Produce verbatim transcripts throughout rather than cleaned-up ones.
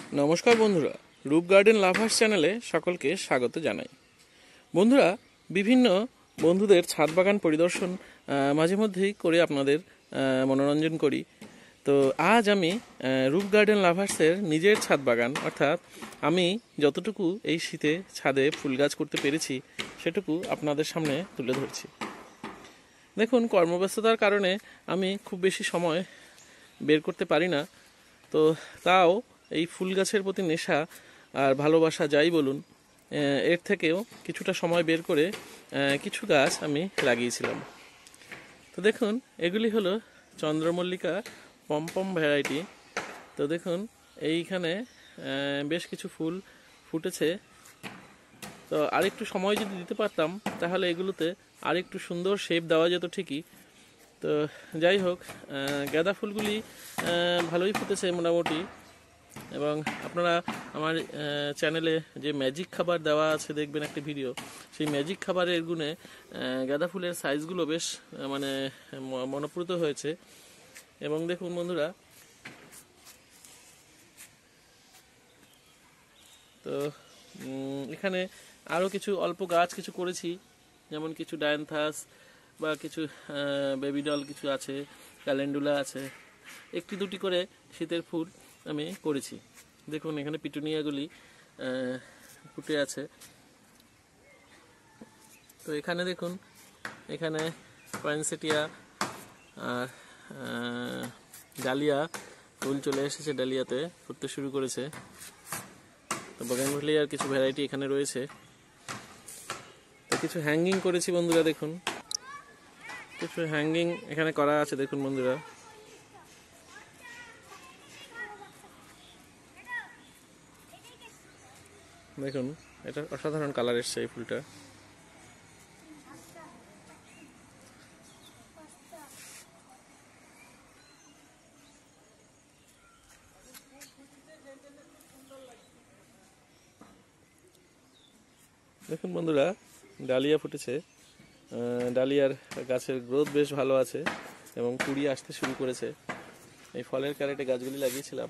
নমস্কার বন্ধুরা, রূপ গার্ডেন লাভার্স চ্যানেলে সকলকে স্বাগত জানাই। বন্ধুরা, বিভিন্ন বন্ধুদের ছাদ বাগান পরিদর্শন মাঝে মধ্যেই করে আপনাদের মনোরঞ্জন করি। তো আজ আমি রূপ গার্ডেন লাভার্সের নিজের ছাদ বাগান, অর্থাৎ আমি যতটুকু এই শীতে ছাদে ফুল গাছ করতে পেরেছি সেটুকু আপনাদের সামনে তুলে ধরছি। দেখুন, কর্মব্যস্ততার কারণে আমি খুব বেশি সময় বের করতে পারি না, তো তাও এই ফুল গাছের প্রতি নেশা আর ভালোবাসা যাই বলুন, এর থেকেও কিছুটা সময় বের করে কিছু গাছ আমি লাগিয়েছিলাম। তো দেখুন, এগুলি হলো চন্দ্রমল্লিকা পমপম ভ্যারাইটি। তো দেখুন, এইখানে বেশ কিছু ফুল ফুটেছে। তো আরেকটু সময় যদি দিতে পারতাম তাহলে এগুলোতে আরেকটু সুন্দর শেপ দেওয়া যেত ঠিকই। তো যাই হোক, গাঁদা ফুলগুলি ভালোই ফুটেছে মোটামুটি। এবং আপনারা আমার চ্যানেলে যে ম্যাজিক খাবার দেওয়া আছে দেখবেন একটা ভিডিও, সেই ম্যাজিক খাবারের গুণে গাঁদা ফুলের সাইজগুলো বেশ মানে মনোপ্রুত হয়েছে। এবং দেখুন বন্ধুরা, তো এখানে আরও কিছু অল্প গাছ কিছু করেছি, যেমন কিছু ডায়ান্থাস বা কিছু বেবি ডল কিছু আছে, ক্যালেন্ডুলা আছে, একটি দুটি করে শীতের ফুল আমি করেছি। দেখুন, এখানে পিটুনিয়াগুলি ফুটে আছে। তো এখানে দেখুন, এখানে পয়েনসেটিয়া আর ডালিয়া ফুল চলে এসেছে, ডালিয়াতে ফুটতে শুরু করেছে। তো বগেনভিলিয়ার কিছু ভ্যারাইটি এখানে রয়েছে। তো কিছু হ্যাঙ্গিং করেছি বন্ধুরা, দেখুন কিছু হ্যাঙ্গিং এখানে করা আছে। দেখুন বন্ধুরা, দেখুন এটা অসাধারণ কালার এসছে এই ফুলটা। দেখুন বন্ধুরা, ডালিয়া ফুটেছে। ডালিয়ার গাছের গ্রোথ বেশ ভালো আছে এবং কুড়ি আসতে শুরু করেছে। এই ফলের ক্যারেটে গাছগুলি লাগিয়েছিলাম।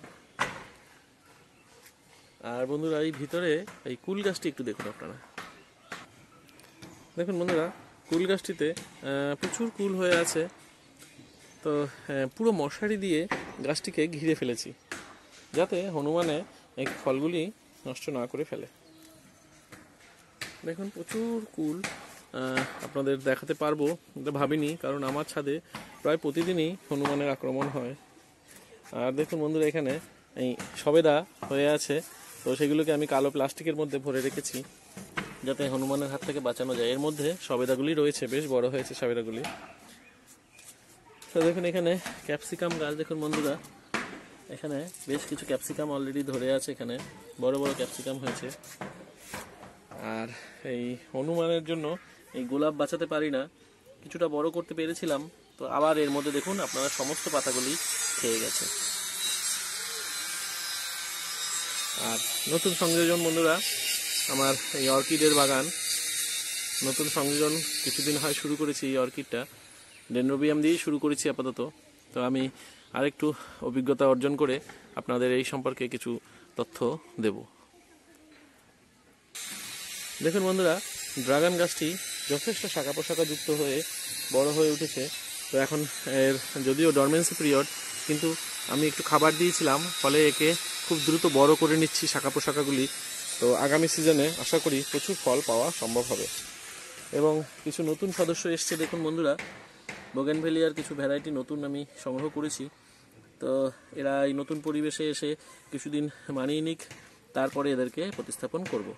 আর বন্ধুরা, এই ভিতরে এই কুল গাছটি একটু দেখুন আপনারা। দেখুন বন্ধুরা, কুল গাছটিতে প্রচুর কুল হয়ে আছে। তো পুরো মশারি দিয়ে গাছটিকে ঘিরে ফেলেছি, যাতে হনুমানে এই ফলগুলি নষ্ট না করে ফেলে। দেখুন, প্রচুর কুল আপনাদের দেখাতে পারবো এটা ভাবিনি, কারণ আমার ছাদে প্রায় প্রতিদিনই হনুমানের আক্রমণ হয়। আর দেখুন বন্ধুরা, এখানে এই সবেদা হয়ে আছে। তো সেগুলোকে আমি কালো প্লাস্টিকের মধ্যে ভরে রেখেছি, যাতে হনুমানের হাত থেকে বাঁচানো যায়। এর মধ্যে সবেদাগুলি রয়েছে, বেশ বড় হয়েছে সবেদাগুলি। তো দেখুন, এখানে ক্যাপসিকাম গাছ দেখুন বন্ধুরা, এখানে বেশ কিছু ক্যাপসিকাম অলরেডি ধরে আছে, এখানে বড় বড় ক্যাপসিকাম হয়েছে। আর এই হনুমানের জন্য এই গোলাপ বাঁচাতে পারি না, কিছুটা বড় করতে পেরেছিলাম, তো আবার এর মধ্যে দেখুন আপনারা সমস্ত পাতাগুলি খেয়ে গেছে। আর নতুন সংযোজন বন্ধুরা, আমার এই অর্কিডের বাগান নতুন সংযোজন কিছুদিন হয় শুরু করেছি। এই অর্কিডটা ডেনড্রোবিয়াম দিয়েই শুরু করেছি আপাতত। তো আমি আরেকটু অভিজ্ঞতা অর্জন করে আপনাদের এই সম্পর্কে কিছু তথ্য দেব। দেখুন বন্ধুরা, ড্রাগন গাছটি যথেষ্ট শাখা পোশাকা যুক্ত হয়ে বড় হয়ে উঠেছে। তো এখন এর যদিও ডরমেন্সি পিরিয়ড, কিন্তু আমি একটু খাবার দিয়েছিলাম, ফলে একে খুব দ্রুত বড় করে নিচ্ছি শাখা পোশাকাগুলি। তো আগামী সিজনে আশা করি প্রচুর ফল পাওয়া সম্ভব হবে। এবং কিছু নতুন সদস্য এসছে দেখুন বন্ধুরা, বোগেনভেলিয়ার কিছু ভ্যারাইটি নতুন আমি সংগ্রহ করেছি। তো এরা এই নতুন পরিবেশে এসে কিছুদিন মানিয়ে নিক, তারপরে এদেরকে প্রতিস্থাপন করব।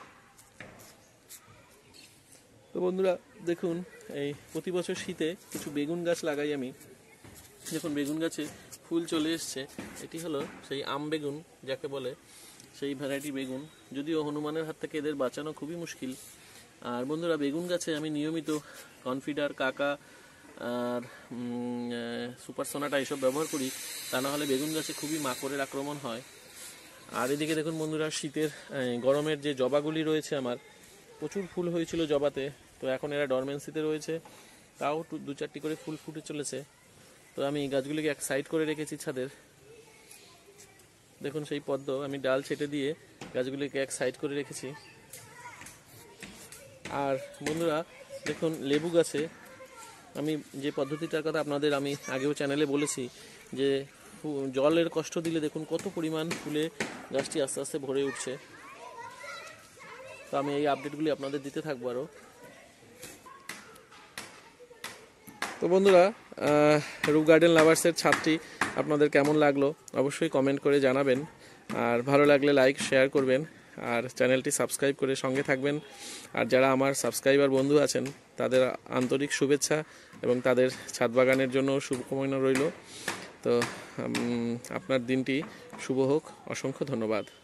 তো বন্ধুরা দেখুন, এই প্রতি বছর শীতে কিছু বেগুন গাছ লাগাই আমি। দেখুন, বেগুন গাছে ফুল চলে এসছে। এটি হলো সেই আম বেগুন যাকে বলে, সেই ভ্যারাইটি বেগুন। যদিও হনুমানের হাত থেকে এদের বাঁচানো খুবই মুশকিল। আর বন্ধুরা, বেগুন গাছে আমি নিয়মিত কনফিডার, কাকা আর সুপার সোনাটা এইসব ব্যবহার করি, তা না হলে বেগুন গাছে খুবই মাকড়ের আক্রমণ হয়। আর এদিকে দেখুন বন্ধুরা, শীতের গরমের যে জবাগুলি রয়েছে আমার, প্রচুর ফুল হয়েছিল জবাতে। তো এখন এরা ডরমেন্সিতে রয়েছে, তাও দু চারটি করে ফুল ফুটে চলেছে। তো আমি গাছগুলিকে এক সাইড করে রেখেছি ছাদের। দেখুন সেই পদ্ম আমি ডাল ছেটে দিয়ে গাছগুলিকে এক সাইড করে রেখেছি। আর বন্ধুরা দেখুন লেবু গাছে আমি যে পদ্ধতিটার কথা আপনাদের আমি আগেও চ্যানেলে বলেছি যে জলের কষ্ট দিলে দেখুন কত পরিমাণ ফুলে গাছটি আস্তে আস্তে ভরে উঠছে। তো আমি এই আপডেটগুলি আপনাদের দিতে থাকবো আরও। তো বন্ধুরা রুফ গার্ডেন লাভার্সের ছাদটি আপনাদের কেমন লাগলো অবশ্যই কমেন্ট করে জানাবেন, আর ভালো লাগলে লাইক শেয়ার করবেন, আর চ্যানেলটি সাবস্ক্রাইব করে সঙ্গে থাকবেন। আর যারা আমার সাবস্ক্রাইবার বন্ধু আছেন তাদের আন্তরিক শুভেচ্ছা এবং তাদের ছাদ বাগানের জন্য শুভকামনা রইল। তো আপনার দিনটি শুভ হোক। অসংখ্য ধন্যবাদ।